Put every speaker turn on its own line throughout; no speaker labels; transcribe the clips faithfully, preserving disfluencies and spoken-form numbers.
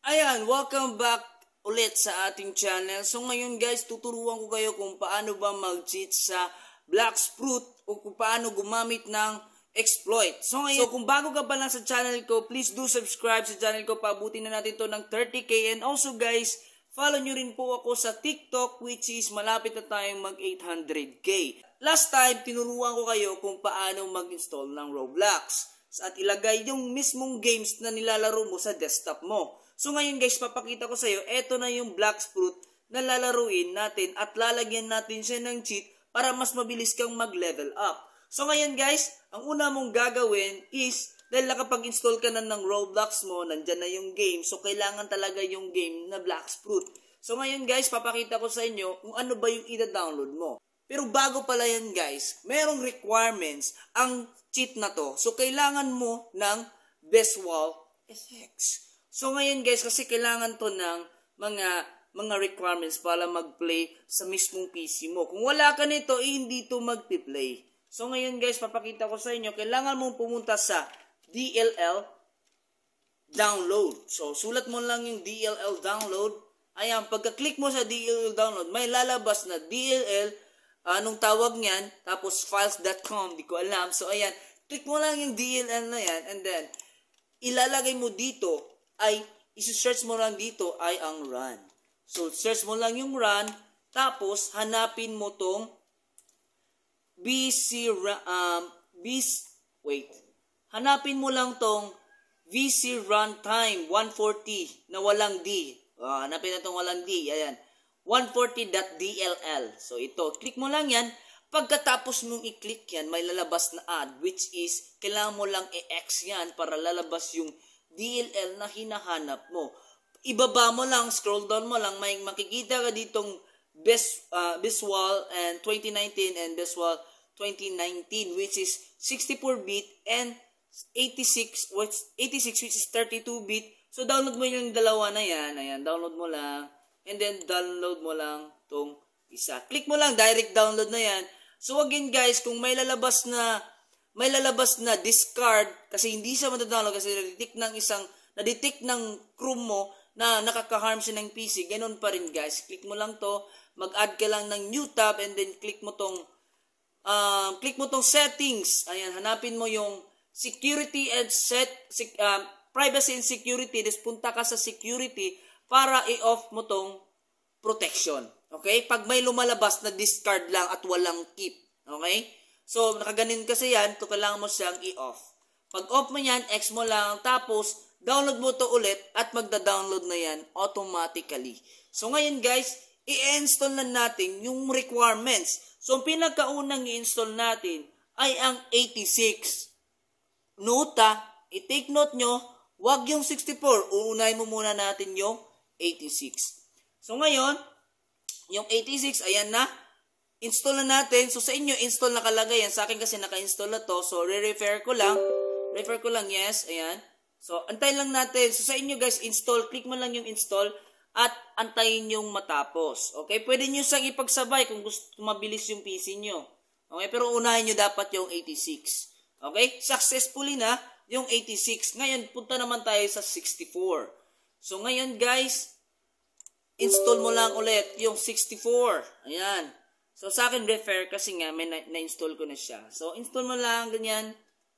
Ayan, welcome back ulit sa ating channel. So ngayon guys, tuturuan ko kayo kung paano ba mag-cheat sa Bloxfruit o kung paano gumamit ng exploit. So ngayon, so, kung bago ka pa lang sa channel ko, please do subscribe sa channel ko. Paabutin na natin to ng thirty K. And also guys, follow nyo rin po ako sa TikTok, which is malapit na tayong mag eight hundred K. Last time, tinuruan ko kayo kung paano mag-install ng Roblox at ilagay yung mismong games na nilalaro mo sa desktop mo. So ngayon guys, papakita ko sa iyo, eto na yung Bloxfruit na lalaruin natin at lalagyan natin siya ng cheat para mas mabilis kang mag-level up. So ngayon guys, ang una mong gagawin is, dahil nakapag-install ka na ng Roblox mo, nandyan na yung game, so kailangan talaga yung game na Bloxfruit. So ngayon guys, papakita ko sa inyo kung ano ba yung ida-download mo. Pero bago pala yan guys, merong requirements ang cheat na to. So kailangan mo ng Visual Effects. So ngayon guys, kasi kailangan to ng mga mga requirements para mag-play sa mismong P C mo. Kung wala ka nito, eh, hindi to mag-play. So ngayon guys, papakita ko sa inyo, kailangan mong pumunta sa D L L download. So sulat mo lang yung D L L download. Ayan, pagka-click mo sa D L L download, may lalabas na D L L, anong tawag niyan, tapos files dot com, di ko alam. So ayan, click mo lang yung D L L na yan, and then ilalagay mo dito, ay isi-search mo lang dito ay ang run. So search mo lang yung run, tapos hanapin mo tong B C um B C wait. Hanapin mo lang tong V C runtime one forty na walang D. Oh, hanapin na tong walang D. Ayan. one forty dot D L L. So ito, click mo lang yan. Pagkatapos mong i-click yan, may lalabas na ad, which is kailangan mo lang i-X yan para lalabas yung D L L na hinahanap mo. Ibaba mo lang, scroll down mo lang, may makikita ka ditong best, uh, Visual and twenty nineteen and Visual twenty nineteen, which is sixty-four bit and eighty-six, which, eighty-six which is thirty-two bit. So download mo yung dalawa na yan. Ayan, download mo lang. And then download mo lang tong isa. Click mo lang, direct download na yan. So again guys, kung may lalabas na may lalabas na discard kasi hindi siya matadownload kasi na-detect ng isang na-detect ng Chrome mo na nakaka-harm siya ng P C. Ganun pa rin guys. Click mo lang to, mag-add ka lang ng new tab and then click mo tong um, click mo tong settings. Ayan, hanapin mo yung security and set um, privacy and security. Des punta ka sa security para i-off mo tong protection. Okay? Pag may lumalabas na discard lang at walang keep. Okay? So, nakaganin kasi yan, to kailangan mo siyang i-off. Pag off mo yan, X mo lang, tapos, download mo to ulit, at magda-download na yan automatically. So, ngayon guys, i-install na natin yung requirements. So, ang pinakaunang i-install natin ay ang eighty-six. Nota, i-take note nyo, wag yung sixty-four. Uunahin mo muna natin yung eighty-six. So, ngayon, yung eighty-six, ayan na. Install na natin. So, sa inyo, install nakalagay yan. Sa akin kasi naka-install na to. So, re-refer ko lang. Refer ko lang, yes. Ayan. So, antayin lang natin. So, sa inyo guys, install. Click mo lang yung install at antayin yung matapos. Okay? Pwede nyo siyang ipagsabay kung gusto mabilis yung P C nyo. Okay? Pero unahin nyo dapat yung eighty-six. Okay? Successfully na yung eighty-six. Ngayon, punta naman tayo sa sixty-four. So, ngayon guys, install mo lang ulit yung sixty-four. Ayan. So, sa akin, refer kasi nga, may na-install ko na siya. So, install mo lang, ganyan.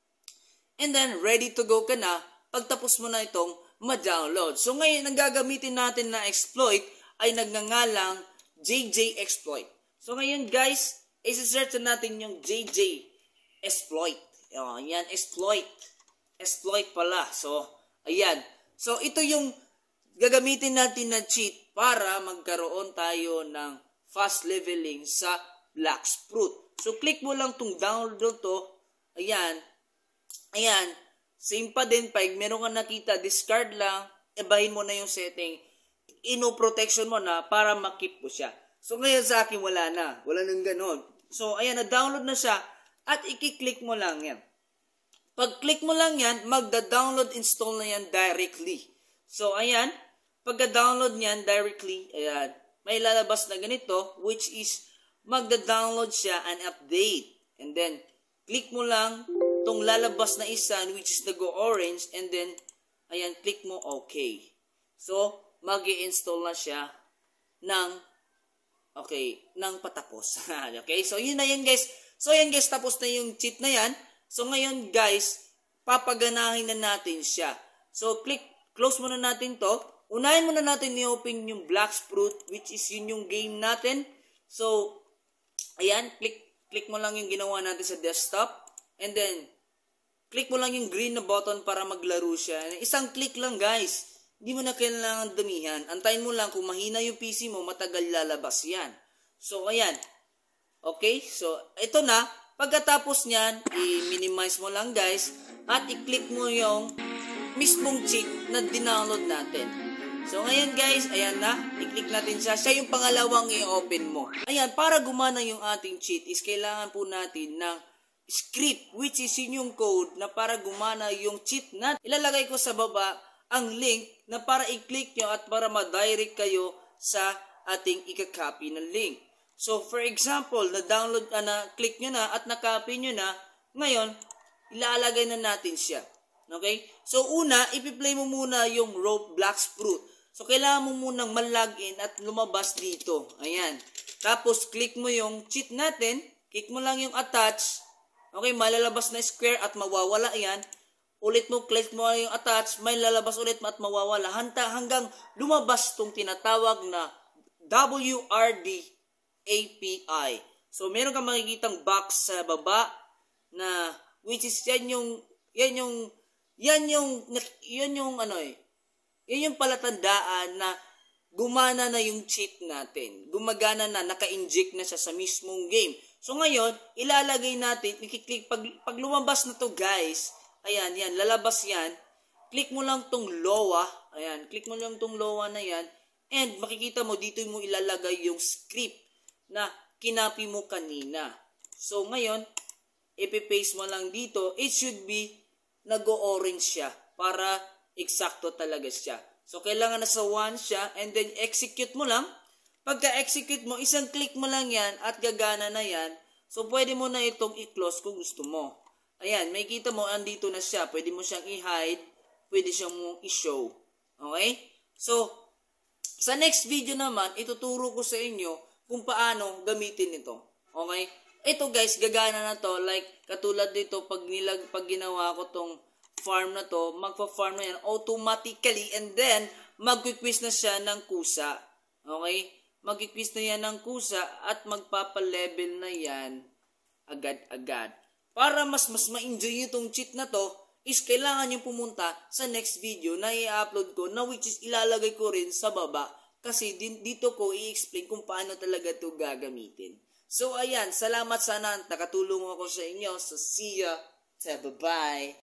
And then, ready to go ka na, pagtapos mo na itong ma-download. So, ngayon, ang gagamitin natin na exploit ay nagngangalang J J Exploit. So, ngayon, guys, isi-search natin yung J J Exploit. O, yan, exploit. Exploit pala. So, ayan. So, ito yung gagamitin natin na cheat para magkaroon tayo ng fast leveling sa Bloxfruit. So, click mo lang itong download to. Ayan. Ayan. Same pa din. Pag meron ka nakita, discard lang. Ibahin mo na yung setting. Ino-protection mo na para makip mo siya. So, ngayon sa akin, wala na. Wala nang ganon. So, ayan. Na-download na siya. At i-click mo lang yan. Pag click mo lang yan, magda-download install na yan directly. So, ayan. Pagka-download niyan directly, ayan. May lalabas na ganito, which is magda-download siya and update. And then, click mo lang tong lalabas na isa, which is nag-orange, and then, ayan, click mo OK. So, mag-i-install na siya ng, okay, ng patapos. Okay, so yun na yan guys. So yan guys, tapos na yung cheat na yan. So ngayon guys, papaganahin na natin siya. So click, close muna natin to. Unahin muna natin i-open yung Blacksprout, which is yun yung game natin. So, ayan, click, click mo lang yung ginawa natin sa desktop. And then, click mo lang yung green na button para maglaro siya. Isang click lang guys. Hindi mo na kailangan damihan. Antayin mo lang kung mahina yung P C mo, matagal lalabas yan. So, ayan. Okay, so ito na. Pagkatapos niyan, i-minimize mo lang guys. At i-click mo yung mismong cheat na dinownload natin. So, ngayon guys, ayan na. I-click natin siya. Siya yung pangalawang i-open mo. Ayan, para gumana yung ating cheat is kailangan po natin ng script, which is yun yung code na para gumana yung cheat natin. Ilalagay ko sa baba ang link na para i-click nyo at para ma-direct kayo sa ating ika-copy na link. So, for example, na-download ka na, click nyo na at na-copy nyo na, ngayon, ilalagay na natin siya. Okay? So, una, ipi-play mo muna yung Rope Blacksprout. So, kailangan mo munang mag-login at lumabas dito. Ayan. Tapos, click mo yung cheat natin. Click mo lang yung attach. Okay, malalabas na square at mawawala yan. Ulit mo, click mo yung attach. May lalabas ulit at mawawala. Hanta, hanggang lumabas tong tinatawag na W R D A P I. So, meron kang makikitang box sa baba na, which is yan yung, yan yung, yan yung, yan yung, ano eh, yan yung palatandaan na gumana na yung cheat natin. Gumagana na, naka-inject na siya sa mismong game. So ngayon, ilalagay natin, i-click, pag, pag lumabas na to guys, ayan, yan, lalabas yan, click mo lang tong lowa, ayan, click mo lang tong lowa na yan, and makikita mo, dito mo ilalagay yung script na kinapi mo kanina. So ngayon, ipipaste mo lang dito, it should be nag-o-orange siya para eksakto talaga siya. So, kailangan nasa one siya and then execute mo lang. Pagka-execute mo, isang click mo lang yan at gagana na yan. So, pwede mo na itong i-close kung gusto mo. Ayan, may kita mo, andito na siya. Pwede mo siyang i-hide. Pwede siyang mong i-show. Okay? So, sa next video naman, ituturo ko sa inyo kung paano gamitin ito. Okay? Ito guys, gagana na to. Like, katulad dito, pag, nilag, pag ginawa ko tong farm na to, magpa-farm na yan automatically and then mag-quiz na siya ng kusa. Okay? Mag-quiz na yan ng kusa at magpapa-level na yan agad-agad. Para mas mas ma-enjoy itong cheat na to, is kailangan nyo pumunta sa next video na i-upload ko na which is ilalagay ko rin sa baba kasi din, dito ko i-explain kung paano talaga ito gagamitin. So ayan, salamat sana nakatulong ako sa inyo. So see ya. Bye-bye.